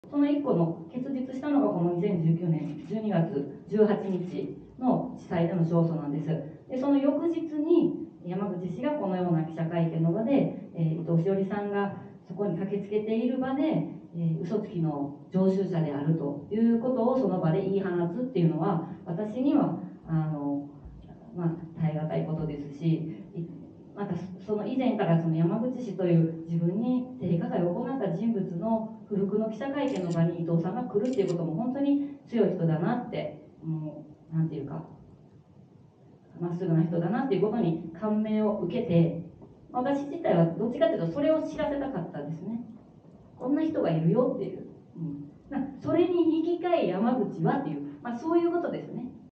その1個の結実したのがこの2019年12月18日の地裁での勝訴なんです。でその翌日に山口氏がこのような記者会見の場で、伊藤詩織さんがそこに駆けつけている場で、嘘つきの常習者であるということをその場で言い放つっていうのは、私には耐え難いことですし、またその以前からその山口氏という自分に性加害を行った人物の不服の記者会見の場に伊藤さんが来るっていうことも本当に強い人だなって、もうなんていうかまっすぐな人だなっていうことに感銘を受けて、私自体はどっちかというとそれを知らせたかったですね。こんな人がいるよっていう、それに引き換え山口はっていう、そういうことですね。